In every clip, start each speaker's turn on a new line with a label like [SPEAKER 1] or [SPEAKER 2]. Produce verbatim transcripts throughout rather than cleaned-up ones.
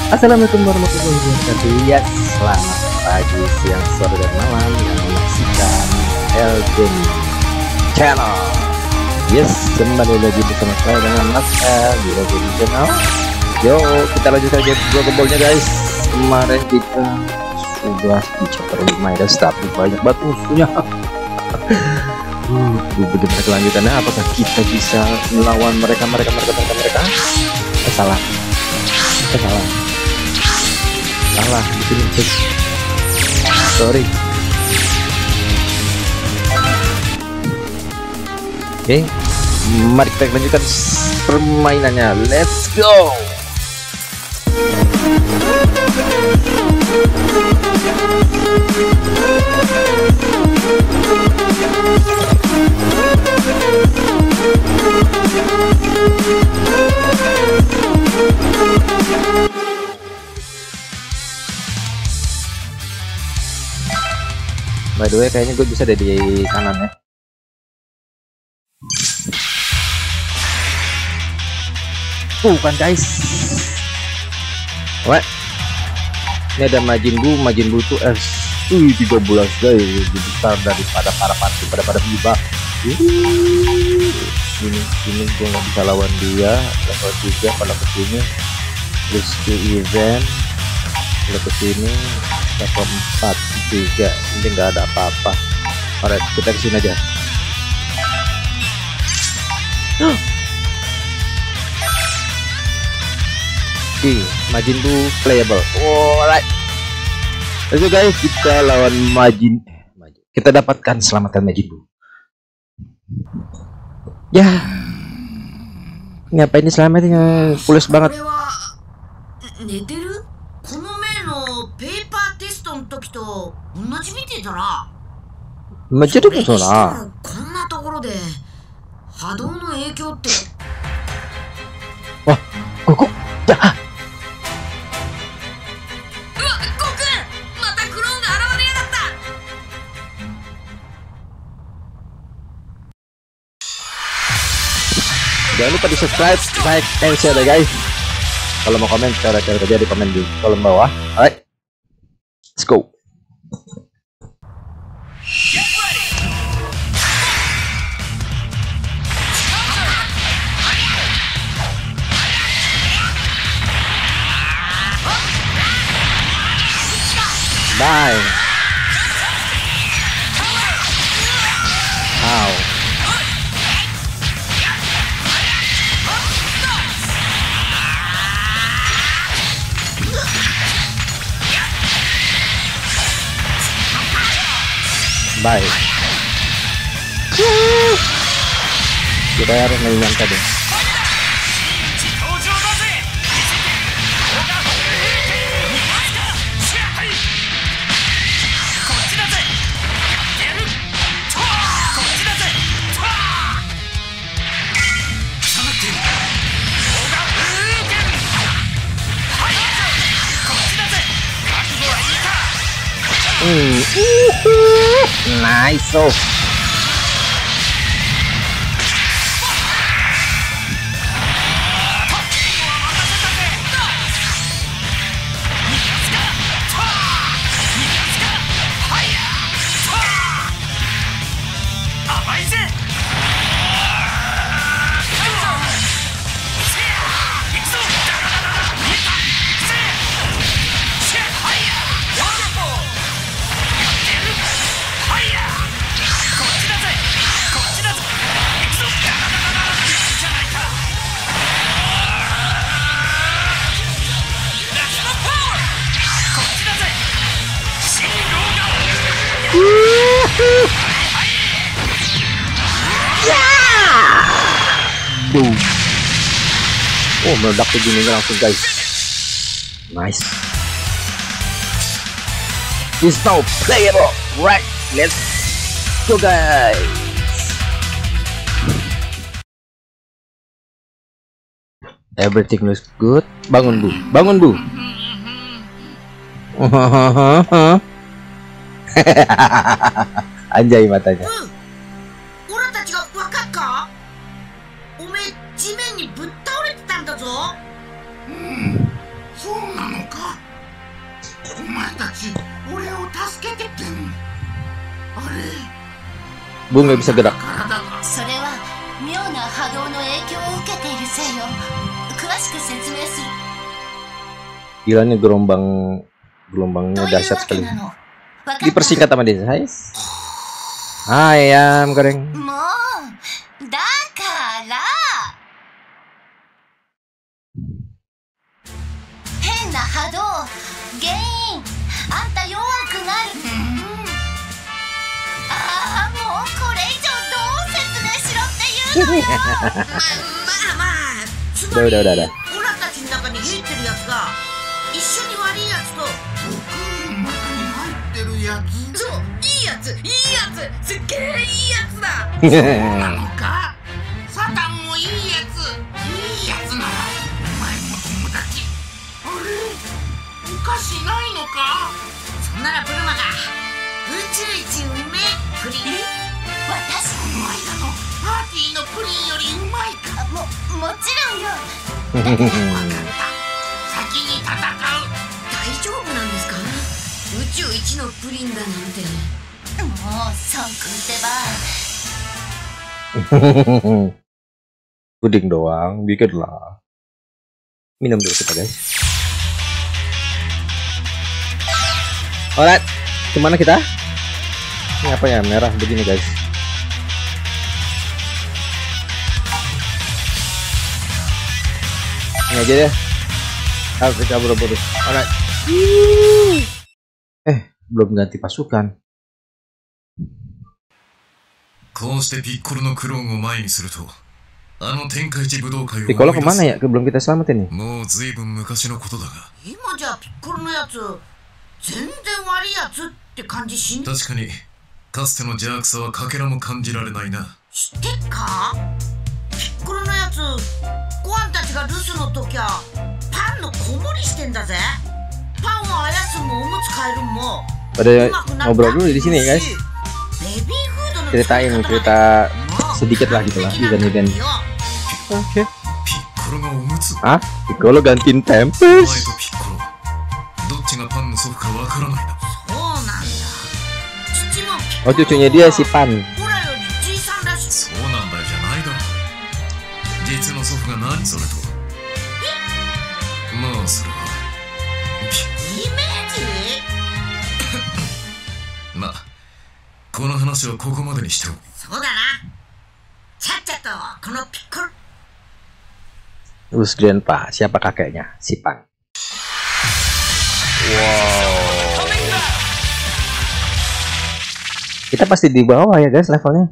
[SPEAKER 1] Assalamualaikum warahmatullahi wabarakatuh. Yes, selamat pagi, siang, sore, dan malam yang menyaksikan Elden Channel. Yes, kembali lagi bersama saya dengan Mas El di Elden Channel. Yo, kita lanjut aja dua gembolnya guys. Kemarin kita sudah di chapter lima ya, tapi banyak banget musuhnya. Uh, bagaimana kelanjutannya? Apakah kita bisa melawan mereka, mereka, mereka, mereka, mereka? Eh, salah. Eh, salah. Salah. Bikin mistake. Sorry. Oke, okay. Mari kita lanjutkan permainannya. Let's go. By the way, kayaknya gue bisa ada di kanan ya. Tuh kan guys. What? Ini ada Majin Buu, Majin Buu tuh S uh, tiga belas guys, lebih besar daripada para party pada pada Biba. Ini ini gue nggak bisa lawan dia. Level tiga pada kesini. Terus ke event. Kalau kesini level empat tiga, ini nggak ada apa-apa. Alright, kita kesini aja. Oke, Majin Buu playable. Alright, let's go guys, kita lawan Majin. Kita dapatkan selamatkan Majin Buu. Ya, ngapain ini selamatnya? Pulas banget. Majin Buu sana. Wah, Goku, dah. Jangan lupa di subscribe, like, and share ya guys. Kalau mau komen, cara-cara kerja di komen di kolom bawah. Alright, let's go. Bye. Ow. Bye. Kita harus menyangka deh. Hmm. Nice. So boom. Oh, meledak begini langsung guys. Nice. It's now playable. Right, let's go guys. Everything looks good. Bangun Bu, bangun Bu. Anjay matanya.
[SPEAKER 2] 地面にぶっ倒れてたんだぞ。そうなの
[SPEAKER 1] Bu nggak bisa gerak. Gila nih gelombang gelombangnya dahsyat sekali. Dipersingkat sama dia, guys. Ayam goreng. Udah udah udah udah. Puding doang, bikin lah. Minum dulu kita, guys. Alright, kemana kita? Ini apa ya, merah begini, guys. Ini aja deh. Harus kita buru-buru. Alright. Eh, belum ganti pasukan. Piccolo kemana ya? Belum kita selamatin nih. Pada ngobrol dulu di sini, guys. Ceritain cerita sedikit lah gitu lah, event-event. Oke. Ah, Piccolo gantiin Pampers. Oh, cucunya dia si Pan. Terus Grandpa, siapa kakeknya? Si Pan. Wow. Kita pasti di bawah ya, guys, levelnya.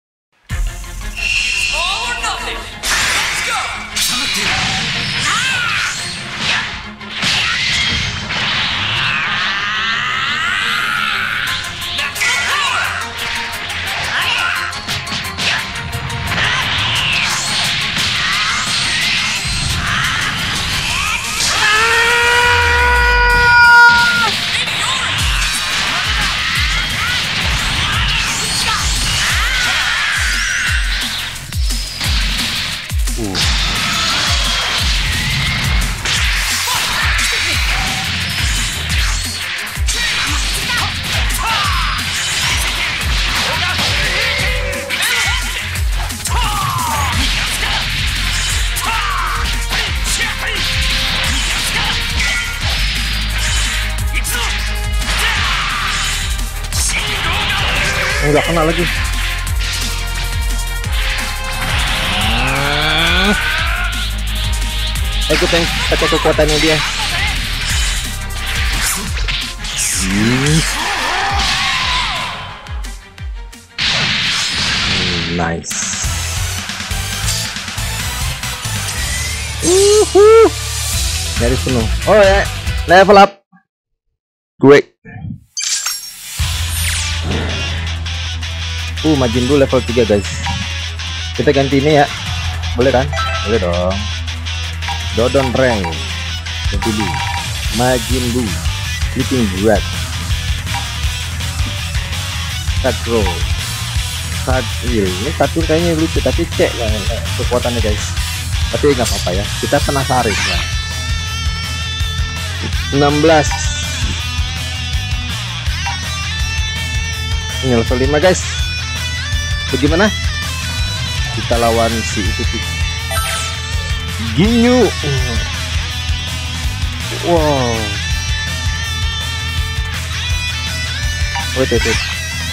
[SPEAKER 1] Nggak kena lagi. Eh, ikutin pakai kekuatannya dia. Hmm. Nice. Uhuh. Dari penuh. Oh ya, level up. Great. Uh, Majin Buu level tiga, guys. Kita ganti ini ya. Boleh kan? Boleh dong. Dodon Rank. Ganti dulu. Majin Buu. Sleeping Brat. Sakro. Sadil. Ini satu kayaknya lucu, tapi cek lah kekuatannya, guys. Tapi nggak apa-apa ya. Kita kena saris lah. enam belas. Ini level lima guys. Bagaimana kita lawan si itu tuh Ginyu? Wow. Wait, wait, wait.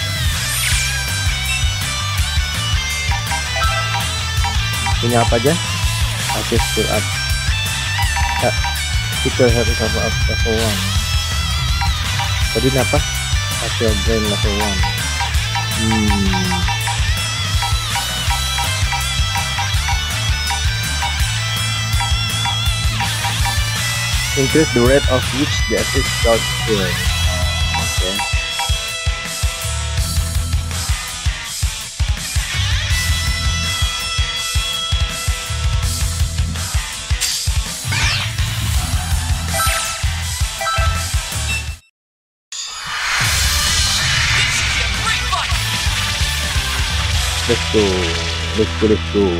[SPEAKER 1] Punya apa aja? Aktif skill up. Ya, kita harus apa up level one. Tadi apa? Hasil brain level one. Hmm. Increase the rate of which the assist goes through. Okay. Let's go, let's go, let's go.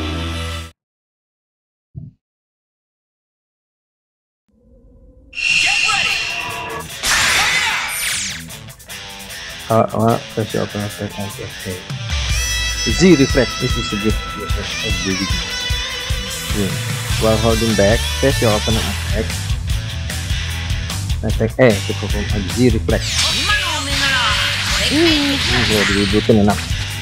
[SPEAKER 1] Uh, uh, pressure open attack and okay. Z reflex. This is a good ability. Yeah. While holding back, press your opponent attack. Attack eh to perform a Z reflex. Hmm, oh, diributin enak.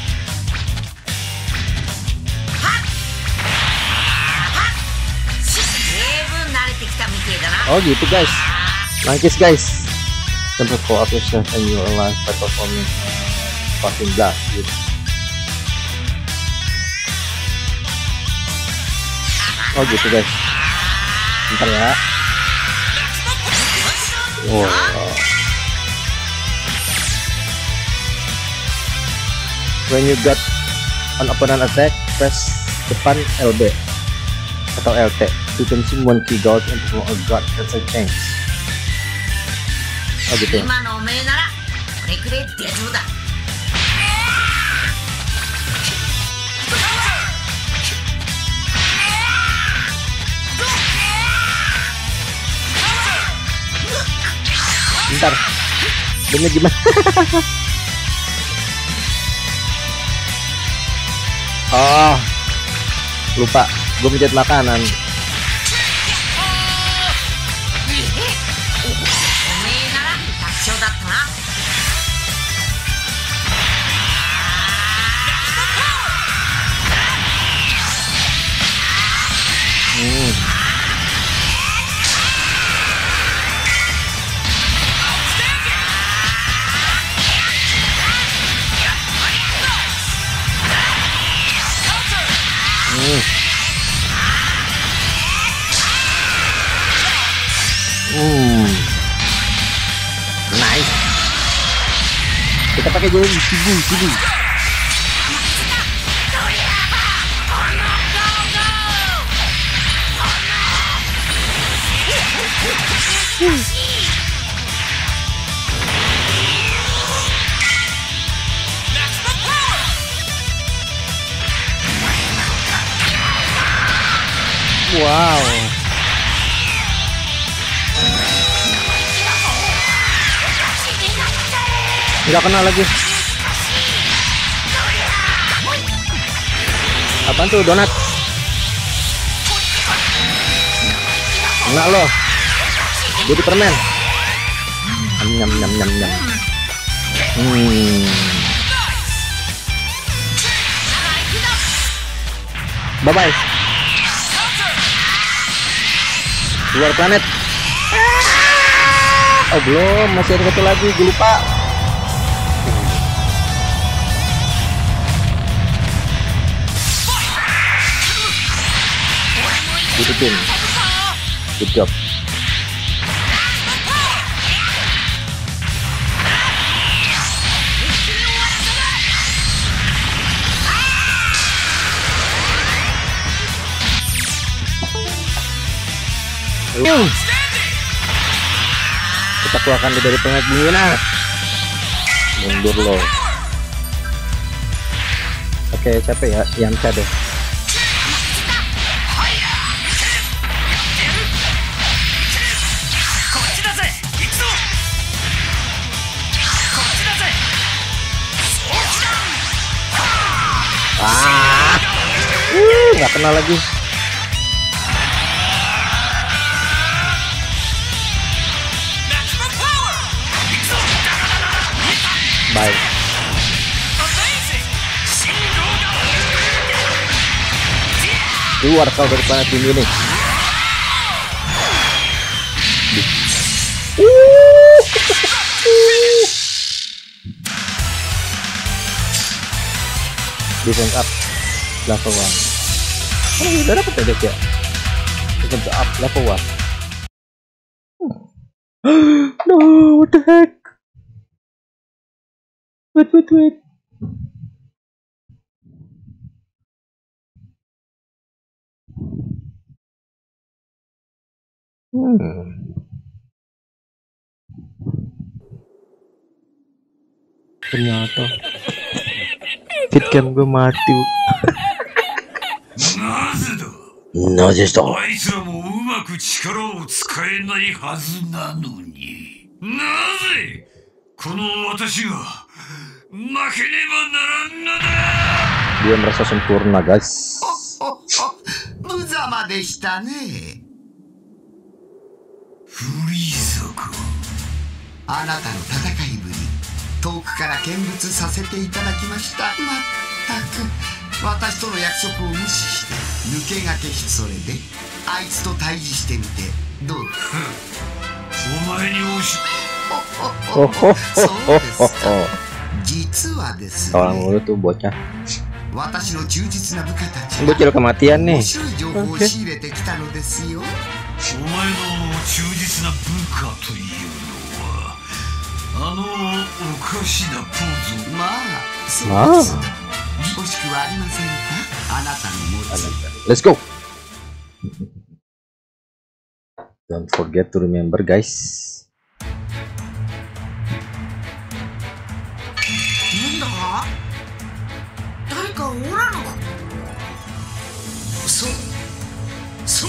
[SPEAKER 1] Oh gitu guys, nangkis guys. Tempat co-operation and you alive by performing uh, passing blast gitu. Oh gitu guys. Bentar ya. Wow. When you got an opponent attack, press depan L B atau L T to consume one key gold and perform a god cancel change. Oh gitu. Bentar, ini gimana? Oh, lupa, gue mencet makanan. Hmm. Hmm. Hmm. Nice. Kita pakai jalan sibu sibu. Hmm. Wow. Nggak kenal lagi. Apaan tuh donat? Enggak loh. Jadi permen. Nyam nyam nyam nyam. Hmm. Bye bye. Luar planet. Oh belum, masih ada satu lagi, gue lupa. Ditutupin. Good job. Uh. Kita keluarkan dari planet bumi nah. Mundur loh. Oke, capek ya, Yamcha deh. Ah, uh, nggak kena lagi. Bye. Keluar kau dari planet bumi ini. Defense up level one. Oh, udah dapat aja ya. Defense up level one. No, what the heck? Wait, wait, wait. Hmm. Ternyata hitcam gue mati. Nazeだ。あいつらもうまく力を使えないはずなのに。なぜこの私が負けねばならんのだ。Dia merasa sempurna, guys.
[SPEAKER 2] 無様でしたね。
[SPEAKER 3] フリーザか。
[SPEAKER 2] あなたの戦いぶり、遠くから見物させていただきました。まったく私との約束を無視して抜け駆けし、それであいつと対峙してみてどう？
[SPEAKER 3] お前に押し。
[SPEAKER 2] そうですか。実はですね。
[SPEAKER 1] Orang itu bocah.
[SPEAKER 2] 私の忠実な部下たちが
[SPEAKER 1] Bocil kematian nih.
[SPEAKER 2] 面白い情報を仕入れてきたのですよ。
[SPEAKER 3] お前の忠実な部下というのはあのおかしなポーズ。
[SPEAKER 2] まあそうです。欲しくはありませんか、あなたの持つ。
[SPEAKER 1] Let's go. Don't forget to remember, guys.
[SPEAKER 2] なんだ？誰かおらぬか？そうそう。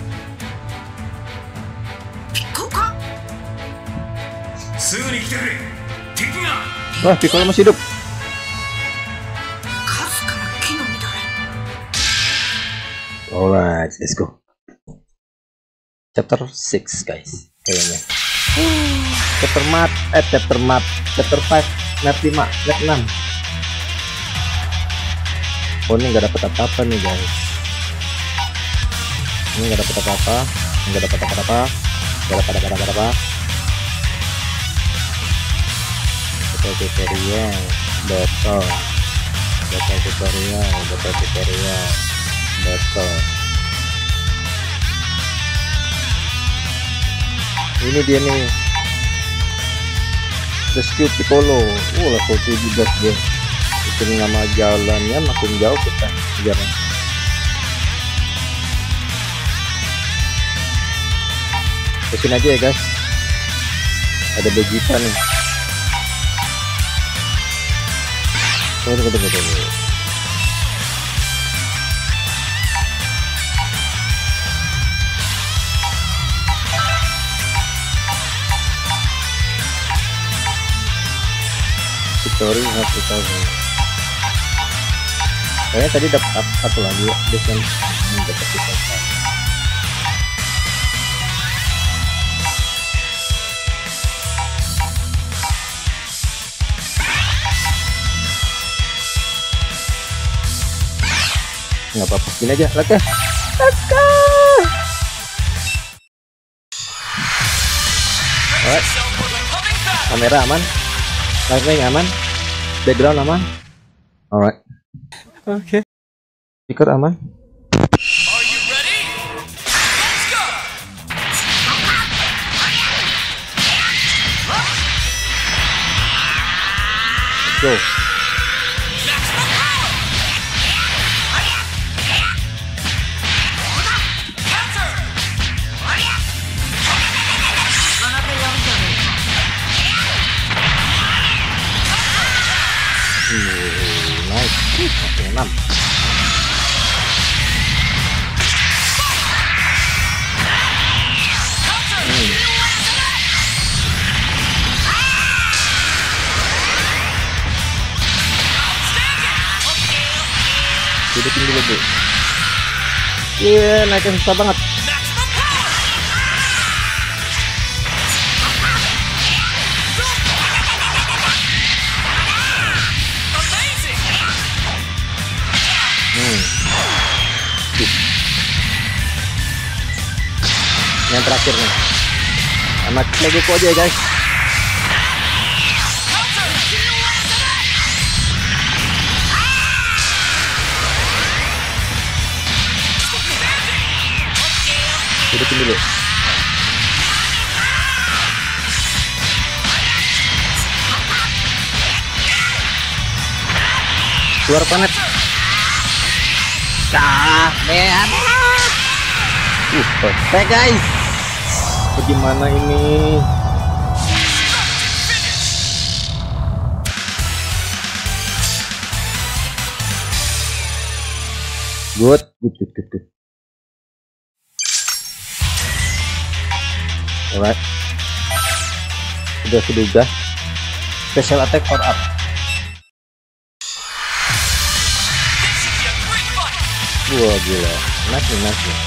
[SPEAKER 2] ピッコロか？
[SPEAKER 3] すぐに来てくれ。敵が。
[SPEAKER 1] Wah, Piccolo masih hidup.
[SPEAKER 2] かすから木の実だね。
[SPEAKER 1] Alright, let's go. Chapter six, guys. Kayaknya. Chapter mat, eh chapter mat, chapter five, map lima, map enam. Oh, ini nggak dapat apa-apa nih, guys. Ini nggak dapat apa-apa, nggak dapat apa-apa, nggak dapat apa-apa. Tutorial, botol, botol tutorial, botol tutorial, botol. Ini dia nih, Rescue Piccolo. Oh, level tujuh belas dia. Itu nama jalannya, makin jauh kita jalan. Kesini aja ya, guys. Ada Vegeta nih. Tunggu, tunggu, tunggu, tunggu. Tutorial satu tahun. Kayaknya tadi dapat satu lagi ya, dia kan dapat kita. Nggak apa-apa, gini aja, laka, laka. Alright, kamera aman, lighting aman, background aman. Alright, oke, okay. Speaker aman.
[SPEAKER 3] Are you ready? Let's go.
[SPEAKER 1] Let's go. enam. Hmm. Hidutin dulu bu. Iya yeah, naiknya susah banget. Hmm. Yang terakhir nih. Sama Legoku aja guys. Hidutin dulu. Keluar planet. Dah, bear. Uh, perfect guys. Bagaimana ini? Good, good, good, good, good. Alright. Sudah sudah. Special attack power up. Wah gila, nice nih, nice nih.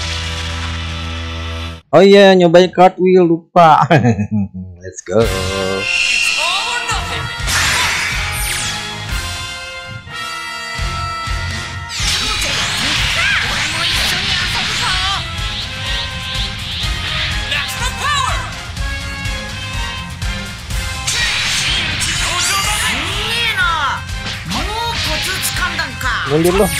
[SPEAKER 1] Oh iya, yeah, nyobain cartwheel lupa. Let's go. Mundur loh.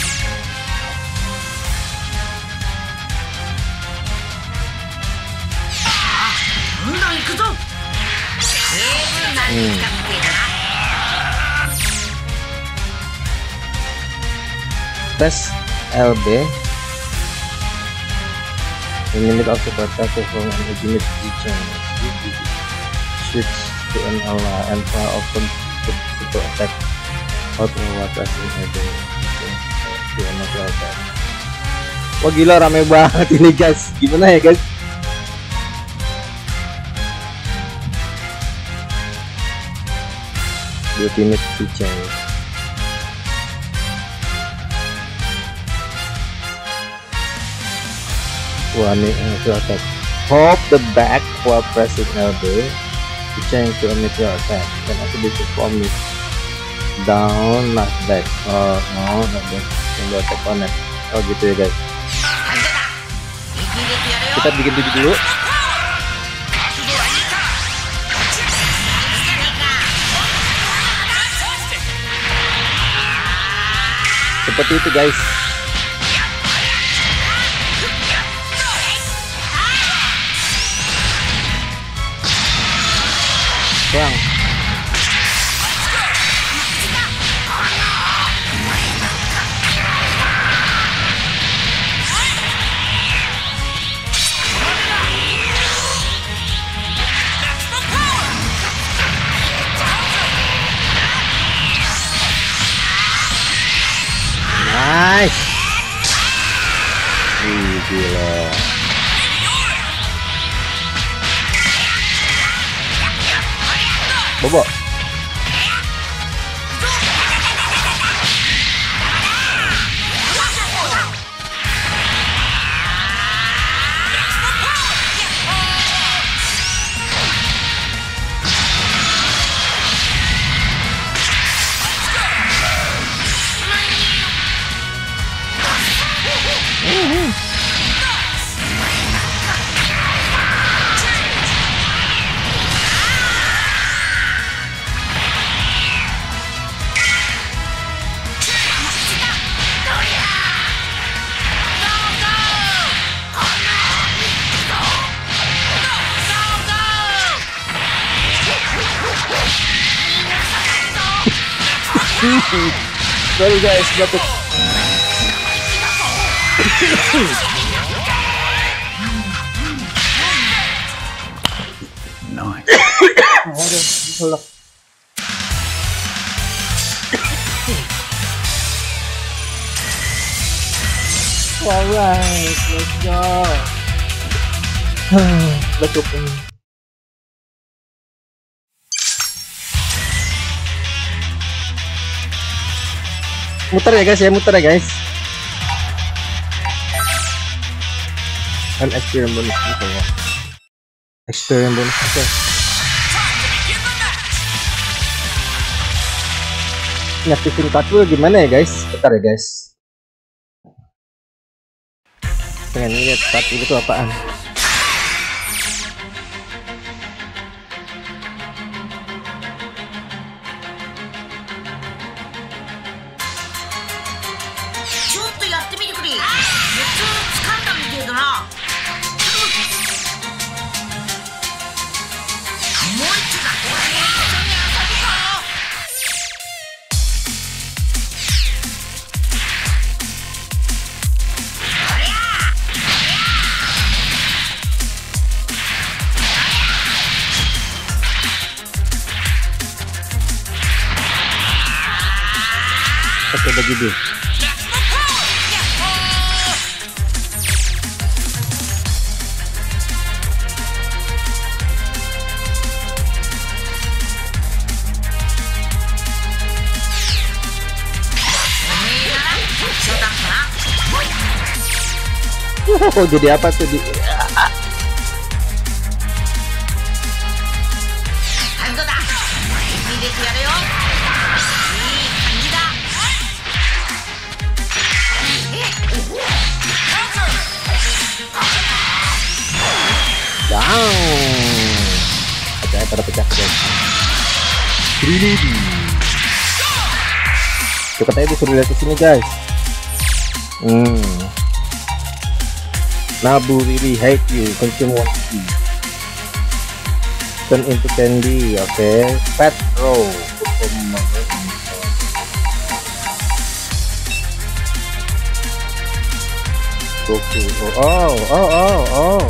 [SPEAKER 1] Hmm. Press L B. Limit of super attack from an unit region. Switch to an ally and fire open super attack. Out of what pressing L B to another attack. Wah gila rame banget ini guys. Gimana ya guys? Ultimate feature. Wah ini uh, attack. Hold the back while pressing L B to change to a meteor attack. Can also be performed down, not back. Oh no, not back. Yang attack on it. Oh gitu ya guys. Kita bikin tujuh dulu. Seperti itu guys. Bang. Nice. Wih, gila. Bobo. Sorry guys, batuk.
[SPEAKER 3] Nice.
[SPEAKER 1] Aduh, diselak. Alright, let's go. Batuk ini. Muter ya guys ya, muter ya guys. Kan experience bonus gitu ya. Experience bonus oke. Okay. Nyaktifin kartu gimana ya guys? Bentar ya guys. Pengen lihat kartu itu apaan. Pakai baju dulu. Oh, jadi apa tuh di Pecah pada pecah guys. Tuh katanya disuruh lihat ke sini guys. Hmm. Nabu really hate you, consume one key. Turn into candy, oke. Okay. Pet row. Goku. Oh, oh, oh, oh.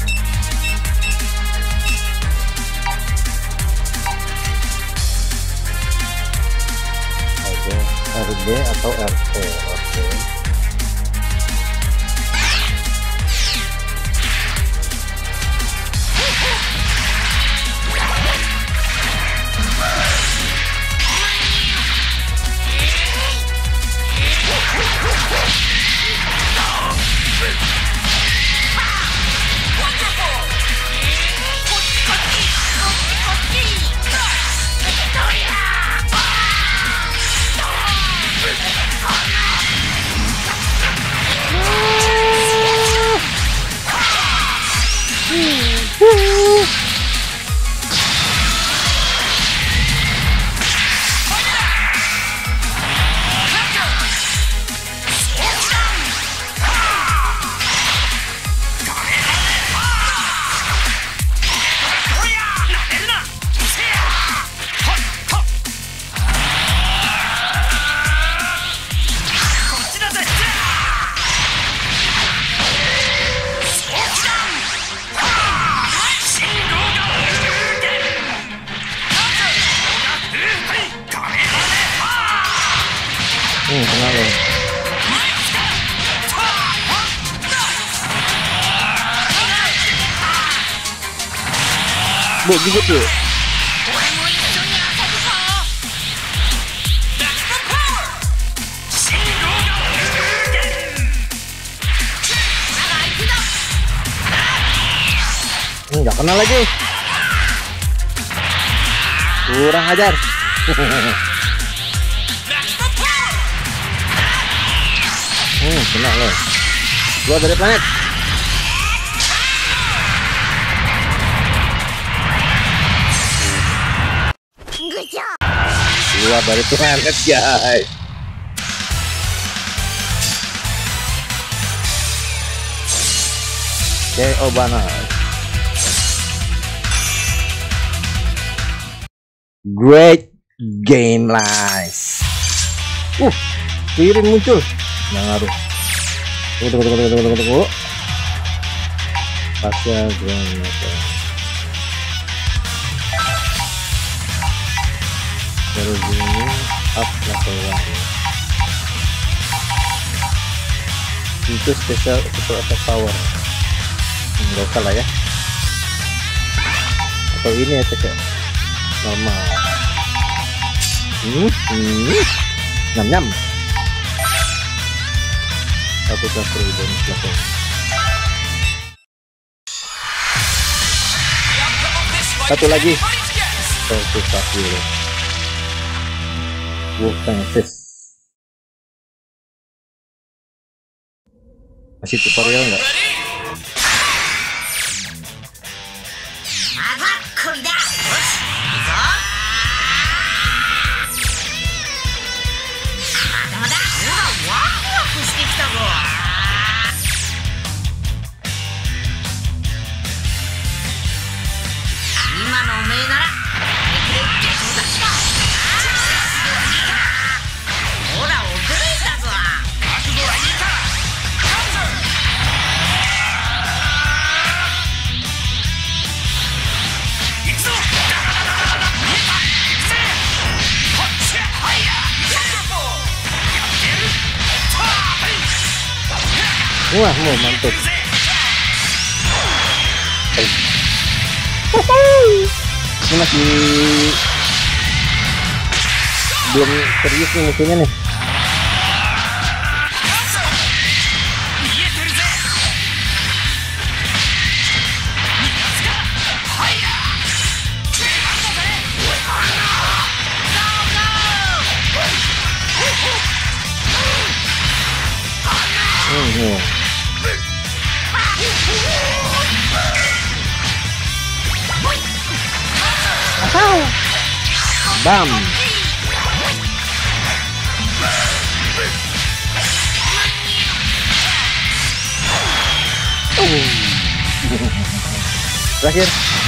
[SPEAKER 1] R D atau R T, oke. Okay. Hmm, kenal loh. Bu, gigit tuh. Hmm, nggak kenal lagi. Kurang ajar. Hmm, kena loh. Keluar dari planet. Keluar dari planet guys. K O banget. Great game guys. Uh, piring muncul. Nggak ngaruh. Tunggu, tunggu, tunggu, tunggu, tunggu, tunggu. Pasca granada. Terus ini up level one. Itu special super attack power. Nggak usah lah ya. Atau ini ya cek normal. Hmm, hmm. Nyam nyam. Satu cover bonus level. Satu lagi. Satu satu. Wolfang Fist. Masih tutorial nggak? Wah, mau mantap. Ini masih belum serius nih musuhnya nih. Hmm. Bam. Oh. Terakhir.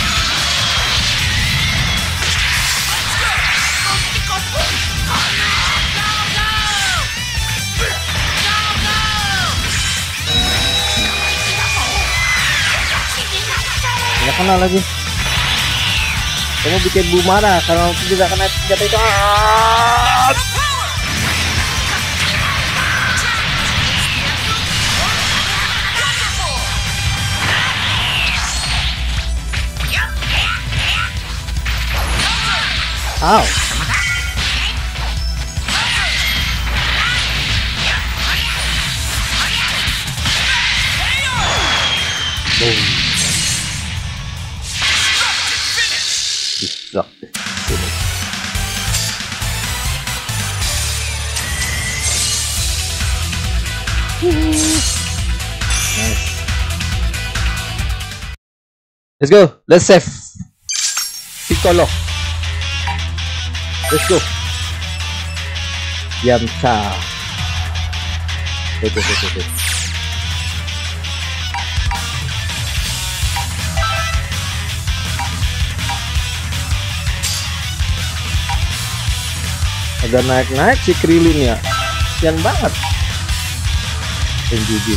[SPEAKER 1] Nggak kena lagi. Kamu bikin Bu marah kalau tidak kena senjata itu. Ah! Ow. Boom. Destructive finish. Nice. Let's go. Let's save. Piccolo. Let's go. Yamcha. Wait, wait, wait, wait. Agak naik-naik si Krillin ya. Kasian banget. Enjubin.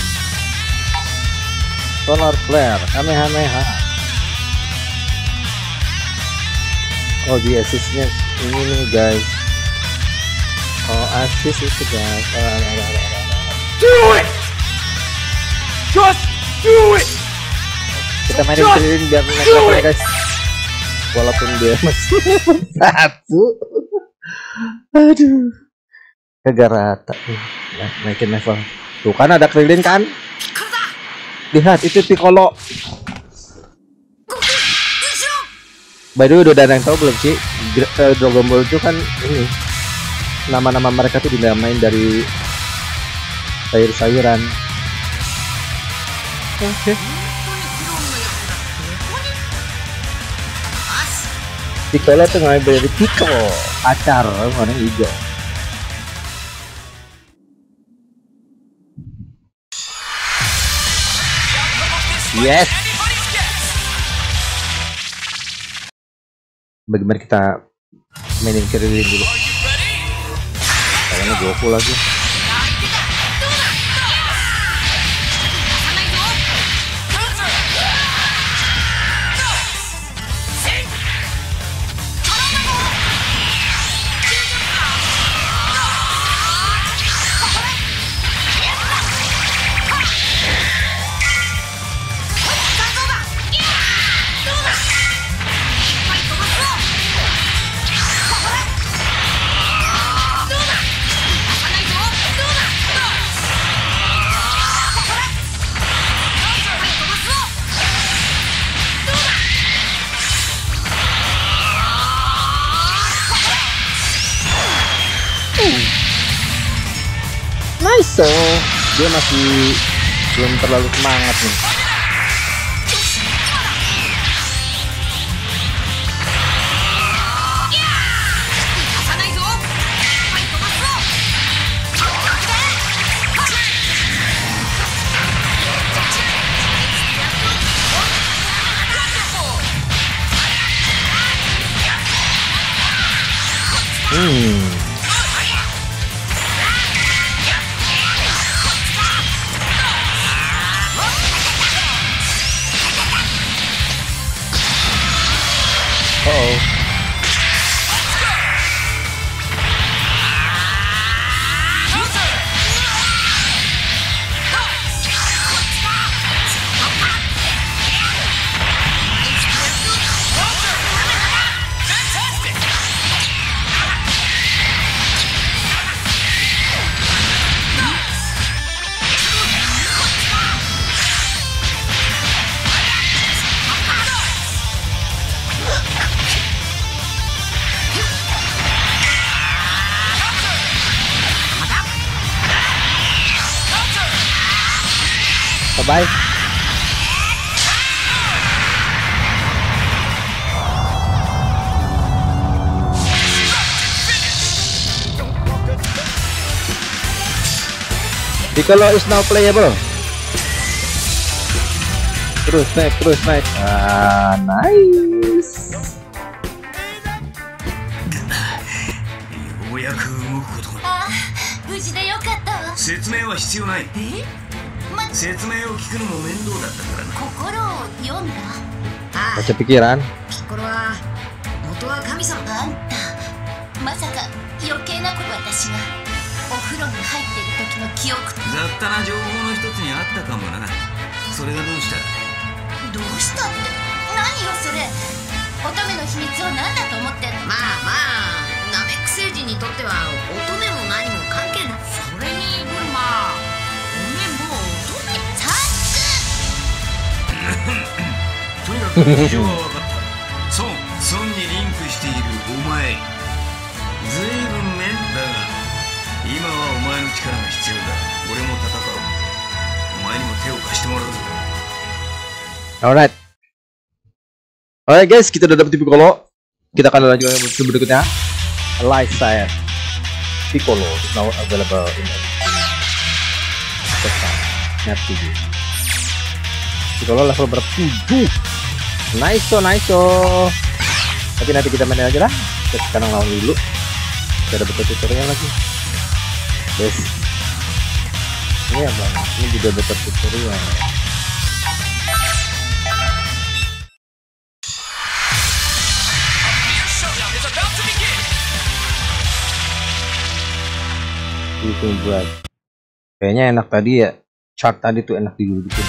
[SPEAKER 1] Solar Flare. Kamehameha. Oh, di assist-nya ini nih guys. Oh, assist itu guys.
[SPEAKER 3] Do it! Just do it!
[SPEAKER 1] Kita mainin Krillin biar naik level ya guys. Walaupun dia masih satu. Aduh, kagak rata nih. Nah, naikin level. Tuh kan ada Krillin kan? Lihat itu Piccolo. By the way, udah ada yang tahu belum sih? Dragon Ball itu kan ini nama-nama mereka tuh dinamain dari sayur-sayuran. Oke. Okay. Piccolo tuh ngambil dari Piccolo, pacar warna hijau. Yes. Bagaimana kita mainin Krillin dulu? Kayaknya Goku lagi. Nice. Dia masih belum terlalu semangat nih. Hmm. Oh. Bye. Piccolo is now playable. Terus naik, terus naik. Ah, nice.
[SPEAKER 3] ようやく動くことが。
[SPEAKER 4] あ、無事でよかったわ。
[SPEAKER 3] 説明は必要ない。
[SPEAKER 4] え？
[SPEAKER 3] 説明を聞くのも面倒だったからな。
[SPEAKER 4] 心を読んだ。
[SPEAKER 5] ああ、
[SPEAKER 1] Baca pikiran.
[SPEAKER 5] ピッコロは元は神様。
[SPEAKER 4] あんた、まさか余計なこと私がお風呂に入っている時の記憶と。
[SPEAKER 3] 雑多な情報の一つにあったかもな。それがどうした？
[SPEAKER 4] どうしたって何よそれ。乙女の秘密を何だと思ってんの。
[SPEAKER 5] まあまあ、ナメック星人にとっては乙女も何も関係ない。それにブルマ、おめえもう乙女。
[SPEAKER 4] サッ
[SPEAKER 3] とにかく事情は分かった。孫、孫にリンクしているお前。ずいぶん面だが、今はお前の力が必要だ。俺も戦おう。お前にも手を貸してもらうぞ。
[SPEAKER 1] Alright. Alright guys, kita udah dapet Piccolo. Kita akan lanjut ke berikutnya. Light Side Piccolo is now available in map tujuh. Piccolo level bertujuh. Nice oh, nice oh. Tapi nanti kita main aja lah. Kita sekarang lawan dulu. Kita dapet tutorial lagi. Yes. Ini apa? Ini juga dapet tutorial. Itu buat kayaknya enak tadi ya, chart tadi tuh enak didudukin.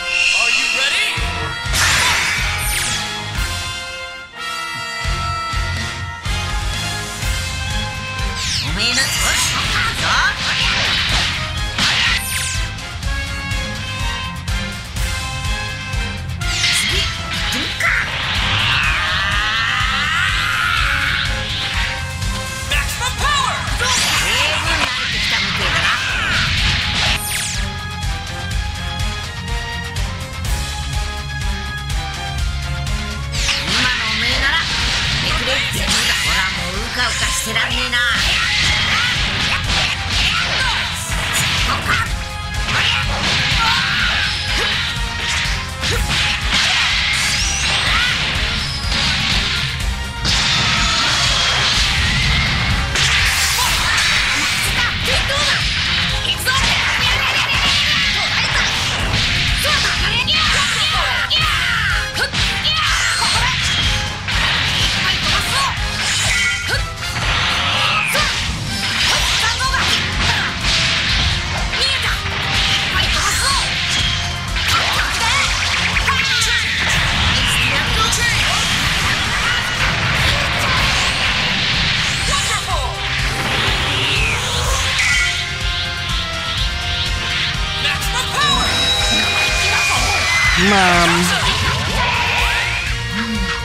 [SPEAKER 1] Mam.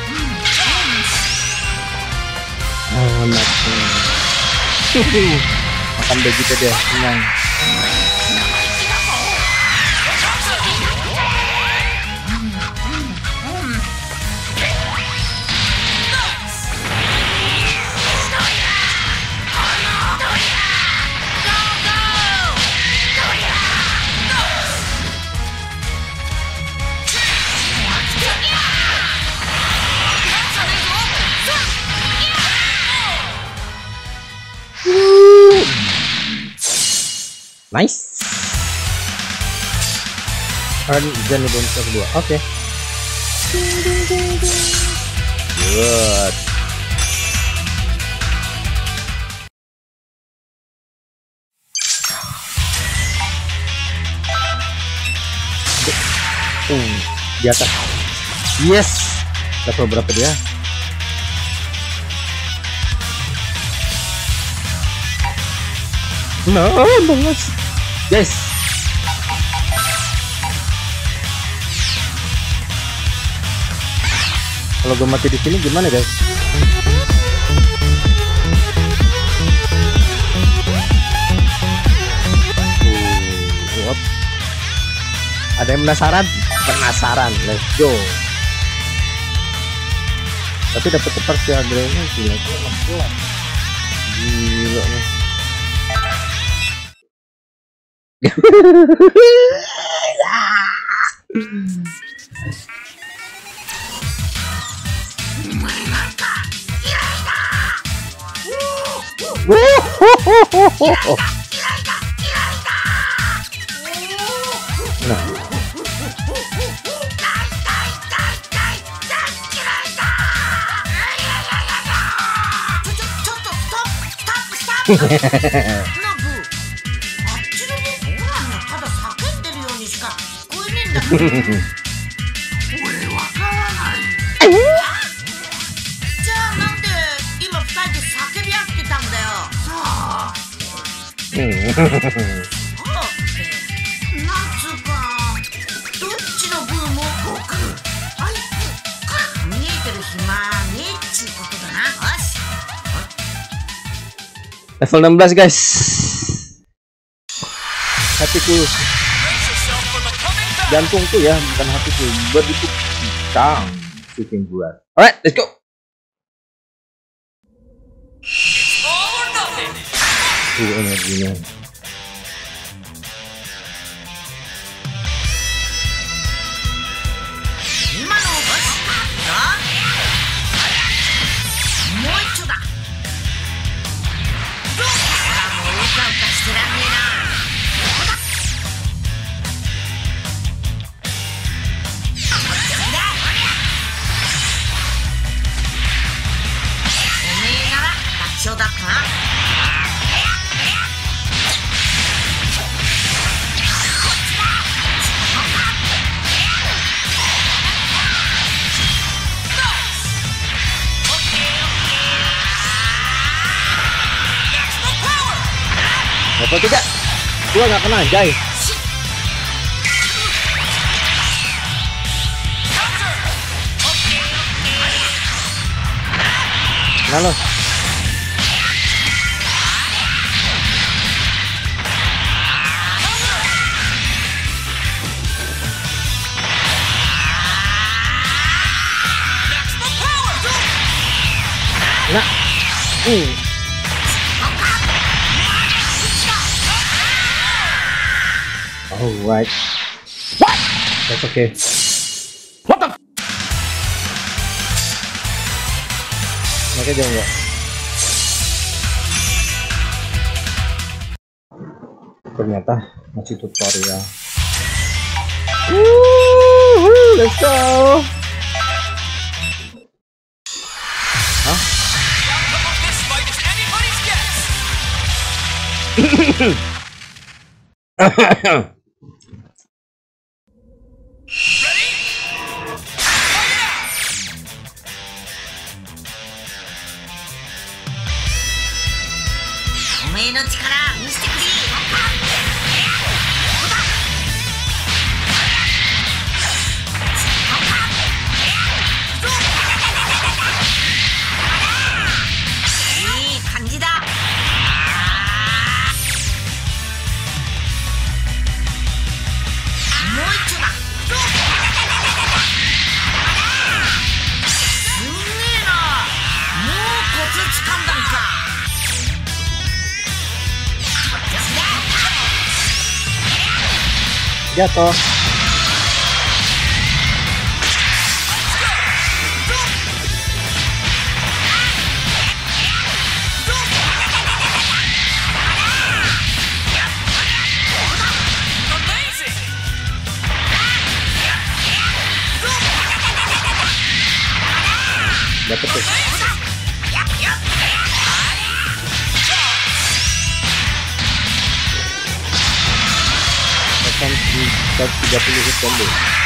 [SPEAKER 1] Oh, makan begitu dia senang. Nice. Kan jangan bonus kedua. Oke. Okay. Good. Uh, di atas. Yes. Level berapa dia? No, banget. Guys. Kalau gue mati di sini gimana, guys? Uh, ada yang penasaran? Penasaran, let's go. Tapi dapat cepat sih Adriannya, gila enam belas. Gila nih. Nah. Level enam belas, guys. Hatiku, jantungku ya, bukan hatiku, begitu kencang shooting buat. Alright, let's go. Uh, energinya. Level tiga, gua nggak kena, Jai. Nah lo. Nah. Hmm. Alright. What? That's okay. What the? Mereka jauh nggak? Ternyata masih tutorial. Woohoo, let's go. Hah? jatuh. Dapet tuh. Tekan di seratus tiga puluh hit combo.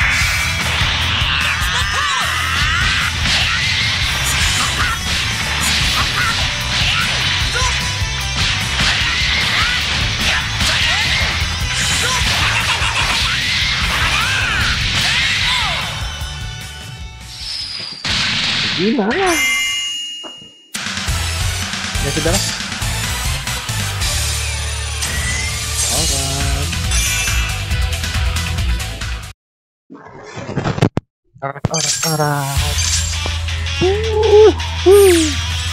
[SPEAKER 1] Gimana? Ya sudah lah. Alright. Alright, alright, alright. Uh, uh.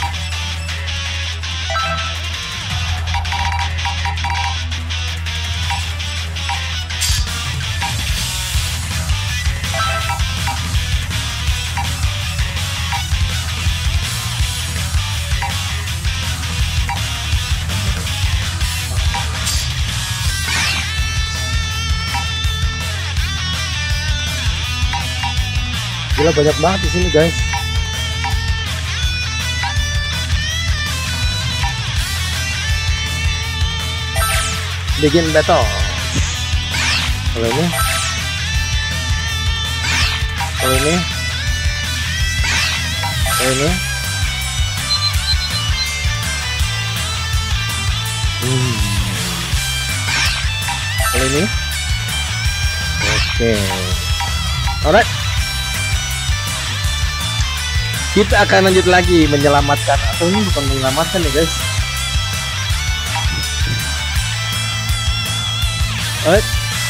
[SPEAKER 1] Gila, banyak banget di sini guys. Begin battle. Kalau ini, kalau ini, kalau ini. Hmm. Kalau ini. Oke. Alright. Kita akan lanjut lagi menyelamatkan, atau ini bukan menyelamatkan ya guys. Alright.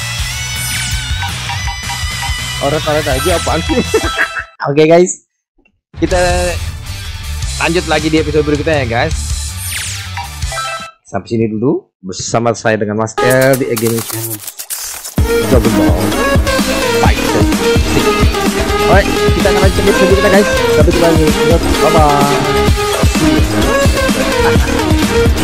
[SPEAKER 1] Alright, aja apaan sih? Oke guys, kita lanjut lagi di episode berikutnya ya guys. Sampai sini dulu bersama saya dengan Mas L di Gaming Channel. Double ball. Fight. Alright, kita akan lanjut ke video kita guys. Sampai jumpa lagi. Bye bye.